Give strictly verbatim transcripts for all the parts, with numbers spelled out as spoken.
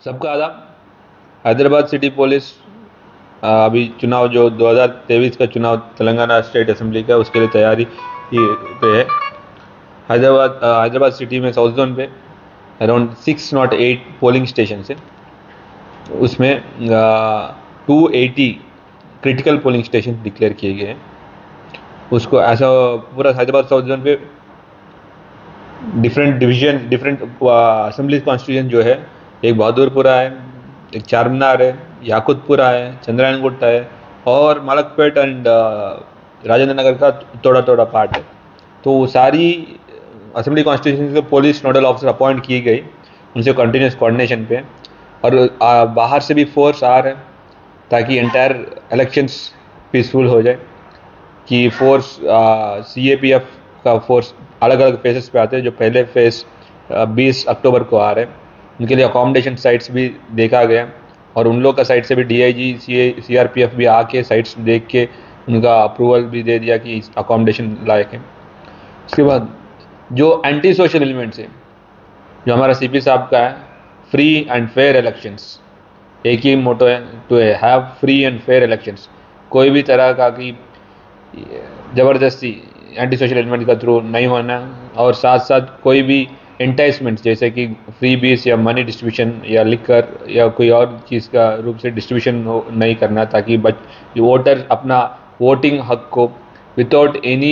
सबका आदाब। Hyderabad city police अ, अभी चुनाव जो दो हज़ार तेईस का चुनाव तेलंगाना स्टेट असेंबली का उसके लिए तैयारी की- पे है। हैदराबाद अ, हैदराबाद सिटी में साउथ जोन पे around six nought eight polling station है। उसमें two eighty critical polling station declared किए गए हैं। उसको ऐसा पूरा हैदराबाद साउथ जोन पे different division different assembly constitution जो है, एक बहादुरपुरा है, एक चारमीनार है, याकुतपुरा है, चंद्रायन गुट्टा है और मलकपेट एंड राजेंद्र नगर का थोड़ा थोड़ा पार्ट है। तो वो सारी असेंबली कॉन्स्टिट्यूशन के पुलिस नोडल ऑफिसर अपॉइंट की गई, उनसे कंटिन्यूस कोऑर्डिनेशन पे। और आ, बाहर से भी फोर्स आ रहे हैं ताकि एंटायर इलेक्शंस पीसफुल हो जाए। कि force C A P F का फोर्स अलग अलग फेजेस पे आते हैं। जो पहले फेज बीस अक्टूबर को आ रहे हैं, उनके लिए अकोमोडेशन साइट्स भी देखा गया और उन लोग का साइड से भी D I G C R P F भी आके साइट्स देख के उनका अप्रूवल भी दे दिया कि अकोमोडेशन लायक है। उसके बाद जो एंटी सोशल एलिमेंट्स है, जो हमारा सी पी साहब का है, फ्री एंड फेयर इलेक्शंस, एक ही मोटो है, to have free and fair elections. कोई भी तरह का कि ज़बरदस्ती एंटी सोशल एलिमेंट का थ्रू नहीं होना, और साथ साथ कोई भी एंटाइसमेंट जैसे कि फ्री बीस या मनी डिस्ट्रीब्यूशन या लिकर या कोई और चीज़ का रूप से डिस्ट्रीब्यूशन नहीं करना, ताकि बच वोटर अपना वोटिंग हक को विदाउट एनी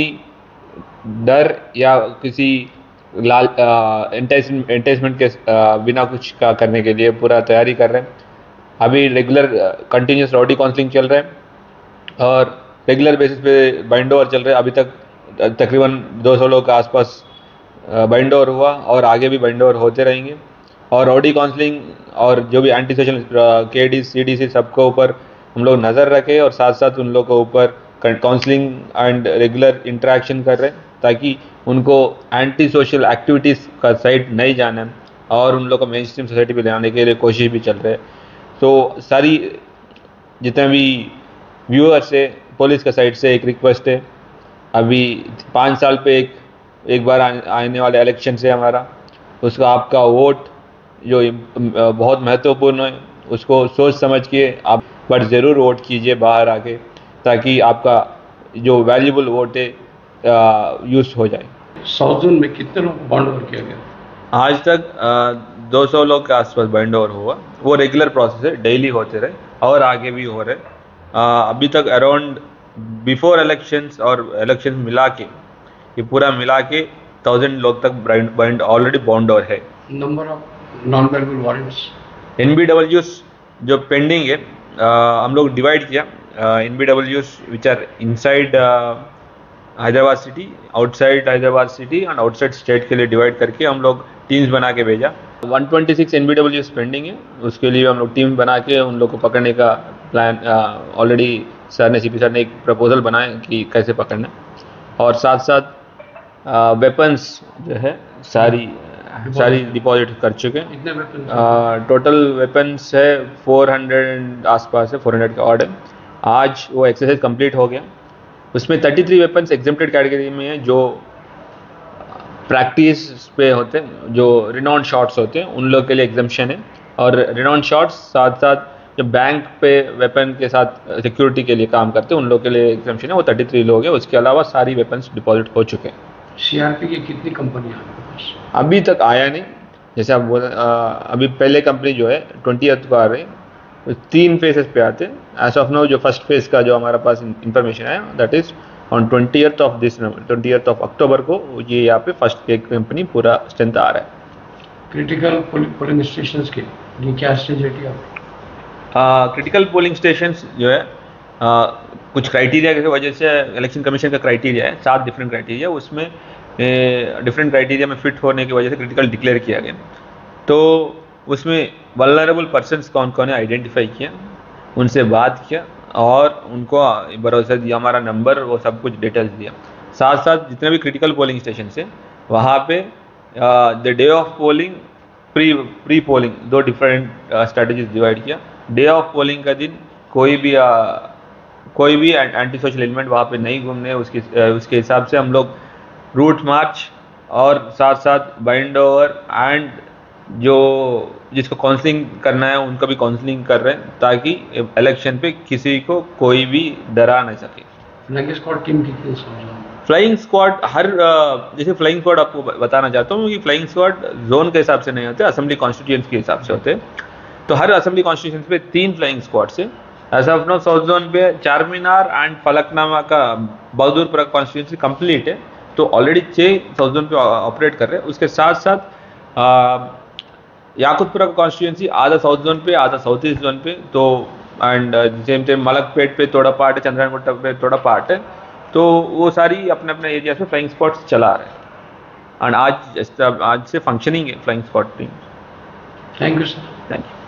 डर या किसी लाल एंटाइसमेंट के आ, बिना कुछ का करने के लिए पूरा तैयारी कर रहे हैं। अभी रेगुलर कंटिन्यूस राउडी काउंसलिंग चल रहा है और रेगुलर बेसिस पे बाइंड ओवर चल रहे हैं। अभी तक तकरीबन दो सौ लोग के आसपास बाइंड ओवर हुआ और आगे भी बाइंड ओवर होते रहेंगे। और राउडी काउंसलिंग और जो भी एंटी सोशल के डी सी डी सी सबको ऊपर हम लोग नज़र रखें और साथ साथ उन लोग के ऊपर काउंसलिंग एंड रेगुलर इंटरेक्शन कर रहे हैं ताकि उनको एंटी सोशल एक्टिविटीज़ का साइड नहीं जाना और उन लोग को मेन स्ट्रीम सोसाइटी पे लाने के लिए कोशिश भी चल रहे हैं। तो सारी जितने भी व्यूअर्स है, पुलिस का साइड से एक रिक्वेस्ट है, अभी पाँच साल पे एक एक बार आने वाले इलेक्शन से हमारा उसका आपका वोट जो बहुत महत्वपूर्ण है, उसको सोच समझ के आप बट ज़रूर वोट कीजिए बाहर आके, ताकि आपका जो वैल्यूबल वोट है यूज हो जाए। साउथ जोन में कितने लोग को बाउंड ओवर किया गया? आज तक दो सौ लोग के आसपास बाइंड ओवर हुआ। वो रेगुलर प्रोसेस है, डेली होते रहे और आगे भी हो रहे। आ, अभी तक अराउंड बिफोर इलेक्शंस और इलेक्शन मिला के ये पूरा मिला के थाउजेंड लोग तक बाइंड ऑलरेडी बाउंड ओवर है। Number of non variable warrants N B डब्ल्यूज जो पेंडिंग है, आ, हम लोग डिवाइड किया एन बी डब्ल्यूज which are inside Hyderabad city, outside Hyderabad city and outside state के लिए डिवाइड करके हम लोग टीम्स बना के भेजा। One twenty six N B डब्ल्यूज पेंडिंग है, उसके लिए हम लोग टीम बना के उन लोग को पकड़ने का प्लान ऑलरेडी सर ने सी पी सर ने एक प्रपोजल बनाया कि कैसे पकड़ना। और साथ साथ वेपन्स जो है सारी सारी डिपॉजिट कर चुके हैं। कितने वेपन? टोटल वेपन्स है फोर हंड्रेड आसपास है, फोर हंड्रेड का ऑर्डर। आज वो एक्सरसाइज कंप्लीट हो गया। उसमें thirty three weapons exempted category में है, जो प्रैक्टिस पे होते हैं, जो रिनाउंड शॉट्स होते हैं उन लोग के लिए एग्जम्पशन है। और रिनाउंड शॉट्स साथ साथ जो बैंक पे वेपन के साथ सिक्योरिटी के लिए काम करते हैं उन लोग के लिए एग्जम्पशन है, वो थर्टी थ्री लोग हैं। उसके अलावा सारी वेपन्स डिपॉजिट हो चुके हैं। सी आर पी की कितनी कंपनियां आपके पास? अभी तक आया नहीं, जैसे आप बोल अभी पहले कंपनी जो है ट्वेंटी को आ रही है, तीन फेजेस पे आते हैं। एज ऑफ नाउ जो फर्स्ट फेज का जो हमारा पास इंफॉर्मेशन है that is on twentieth of this twentieth of October को ये यहाँ पे फर्स्ट एक कंपनी पूरा स्ट्रेंथ आ रहा है। क्रिटिकल पोलिंग स्टेशन के ये क्या स्ट्रेटेजी है? क्रिटिकल पोलिंग स्टेशंस जो है आ, कुछ क्राइटेरिया की वजह से इलेक्शन कमीशन का क्राइटेरिया है, सात डिफरेंट क्राइटेरिया, उसमें डिफरेंट क्राइटेरिया में फिट होने की वजह से क्रिटिकल डिक्लेयर किया गया। तो उसमें वल्नरेबल पर्सनस कौन कौन है आइडेंटिफाई किया, उनसे बात किया और उनको भरोसा दिया, हमारा नंबर वो सब कुछ डिटेल्स दिया। साथ साथ जितने भी क्रिटिकल पोलिंग स्टेशन है वहाँ पे the day of polling, pre pre polling, दो डिफरेंट स्ट्रेटजीज डिवाइड किया। डे ऑफ पोलिंग का दिन कोई भी आ, कोई भी एंटी सोशल एलिमेंट वहाँ पे नहीं घूमने, उसके उसके हिसाब से हम लोग रूट मार्च और साथ साथ बाइंड ओवर एंड जो जिसको काउंसलिंग करना है उनका भी काउंसलिंग कर रहे हैं, ताकि इलेक्शन पे किसी को कोई भी डरा नहीं सके। फ्लाइंग स्क्वाड टीम कितनी समझ लो? फ्लाइंग स्क्वाड हर अ, जैसे फ्लाइंग स्क्वाड आपको ब- बताना चाहता हूँ कि फ्लाइंग स्क्वाड जोन के हिसाब से नहीं होते, असेंबली कॉन्स्टिट्यूएंसी के हिसाब से होते। तो हर असेंबली कॉन्स्टिट्यूएंसी पे तीन फ्लाइंग स्क्वाड्स है। As of now south zone पे चार मीनार एंड फलकनामा का बहादुरपुरा कॉन्स्टिट्यूएंसी कंप्लीट है, तो ऑलरेडी छः साउथ जोन पे ऑपरेट कर रहे हैं। उसके साथ साथ अ, याकुतपुरा कॉन्स्टिट्यूएंसी आधा साउथ जोन पे, आधा साउथ ईस्ट जोन पे, तो एंड सेम सेम मलकपेट पे थोड़ा पार्ट है, चंद्रायणगुट्टा पे थोड़ा पार्ट है। तो वो सारी अपने अपने एरिया में फ्लाइंग स्क्वाड्स चला रहे हैं, एंड आज आज से फंक्शनिंग है flying squad team. Thank you sir. Thank you.